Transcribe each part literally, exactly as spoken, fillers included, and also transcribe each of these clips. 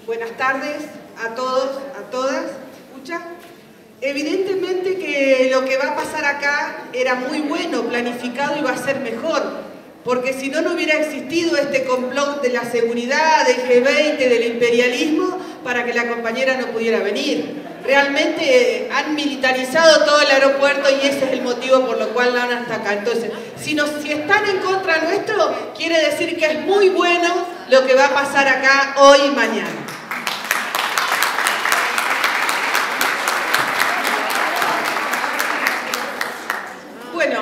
Buenas tardes a todos, a todas. ¿Escucha? Evidentemente que lo que va a pasar acá era muy bueno, planificado y va a ser mejor, porque si no, no hubiera existido este complot de la seguridad, del G veinte, del imperialismo, para que la compañera no pudiera venir. Realmente eh, han militarizado todo el aeropuerto y ese es el motivo por lo cual la van hasta acá. Entonces, si, nos, si están en contra nuestro, quiere decir que es muy bueno lo que va a pasar acá hoy y mañana. Bueno,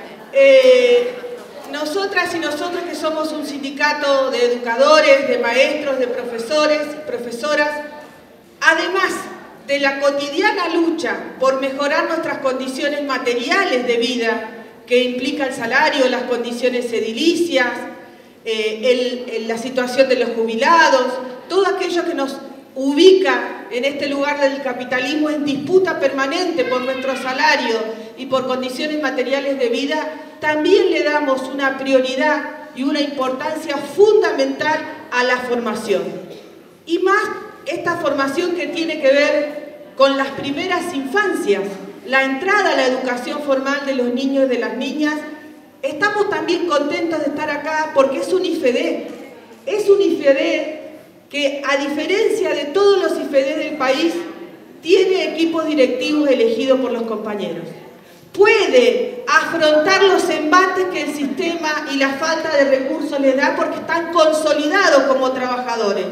eh, nosotras y nosotros que somos un sindicato de educadores, de maestros, de profesores y profesoras, además de la cotidiana lucha por mejorar nuestras condiciones materiales de vida, que implica el salario, las condiciones edilicias, eh, el, el, la situación de los jubilados, todo aquello que nos ubica en este lugar del capitalismo en disputa permanente por nuestro salario y por condiciones materiales de vida, también le damos una prioridad y una importancia fundamental a la formación. Y más esta formación que tiene que ver con las primeras infancias, la entrada a la educación formal de los niños y de las niñas. Estamos también contentos de estar acá porque es un I F E D. Es un I F E D que, a diferencia de todos los I F E D del país, tiene equipos directivos elegidos por los compañeros. Puede afrontar los embates que el sistema y la falta de recursos les da porque están consolidados como trabajadores.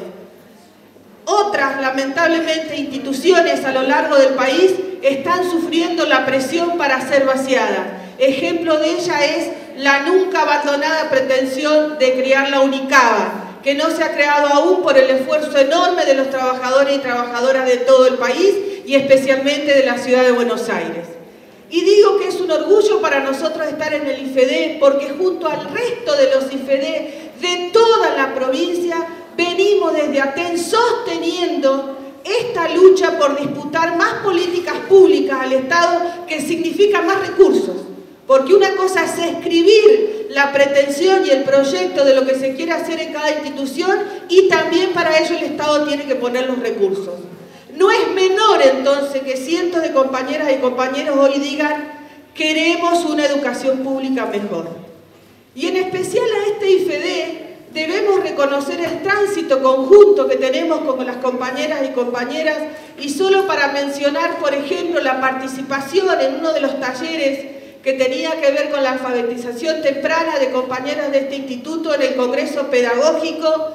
Otras, lamentablemente, instituciones a lo largo del país están sufriendo la presión para ser vaciadas. Ejemplo de ella es la nunca abandonada pretensión de crear la UNICABA, que no se ha creado aún por el esfuerzo enorme de los trabajadores y trabajadoras de todo el país y especialmente de la ciudad de Buenos Aires. Y digo que es un orgullo para nosotros estar en el I F E D porque junto al resto de los I F E D de toda la provincia venimos desde Aten sosteniendo esta lucha por disputar más políticas públicas al Estado que significan más recursos. Porque una cosa es escribir la pretensión y el proyecto de lo que se quiere hacer en cada institución y también para ello el Estado tiene que poner los recursos. No es menor entonces que cientos de compañeras y compañeros hoy digan queremos una educación pública mejor. Y en especial a este I F E D debemos reconocer el tránsito conjunto que tenemos con las compañeras y compañeras y solo para mencionar, por ejemplo, la participación en uno de los talleres que tenía que ver con la alfabetización temprana de compañeras de este instituto en el Congreso Pedagógico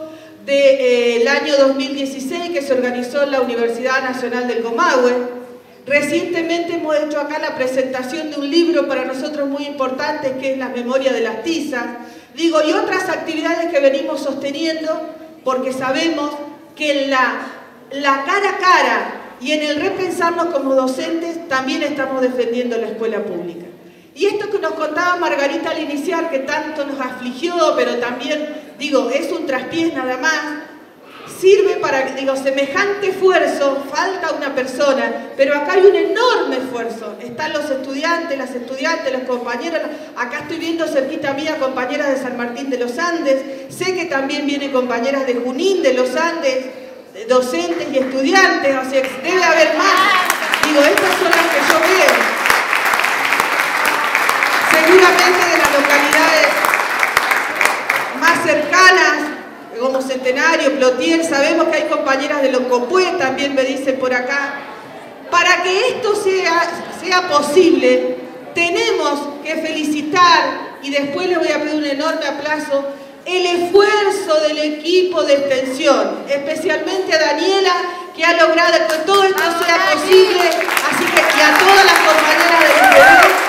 del año dos mil dieciséis que se organizó en la Universidad Nacional del Comahue. Recientemente hemos hecho acá la presentación de un libro para nosotros muy importante que es La Memoria de las Tizas. Digo, y otras actividades que venimos sosteniendo porque sabemos que en la, la cara a cara y en el repensarnos como docentes también estamos defendiendo la escuela pública. Y esto que nos contaba Margarita al iniciar, que tanto nos afligió, pero también, digo, es un traspiés nada más, sirve para, digo, semejante esfuerzo, falta una persona, pero acá hay un enorme esfuerzo. Están los estudiantes, las estudiantes, los compañeros, acá estoy viendo cerquita mía compañeras de San Martín de los Andes, sé que también vienen compañeras de Junín de los Andes, docentes y estudiantes, o sea, debe haber más. Digo, estas son las que yo veo. Seguramente de las localidades más cercanas, como Centenario, Plotier, sabemos que hay compañeras de Loncopué, también me dicen por acá. Para que esto sea, sea posible, tenemos que felicitar, y después les voy a pedir un enorme aplauso, el esfuerzo del equipo de extensión, especialmente a Daniela, que ha logrado que todo esto sea posible, así que y a todas las compañeras del I F E D.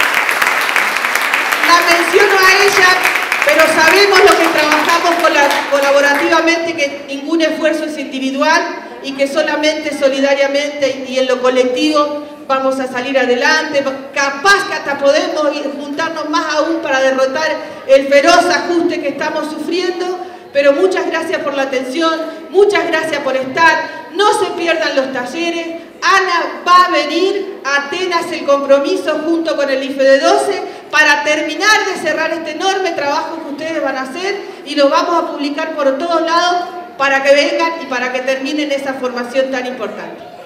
La menciono a ella, pero sabemos lo que trabajamos colaborativamente, que ningún esfuerzo es individual y que solamente solidariamente y en lo colectivo vamos a salir adelante. Capaz que hasta podemos juntarnos más aún para derrotar el feroz ajuste que estamos sufriendo, pero muchas gracias por la atención, muchas gracias por estar, no se pierdan los talleres. Ana va a venir a Atenas el compromiso junto con el I F E D doce para terminar de cerrar este enorme trabajo que ustedes van a hacer y lo vamos a publicar por todos lados para que vengan y para que terminen esa formación tan importante.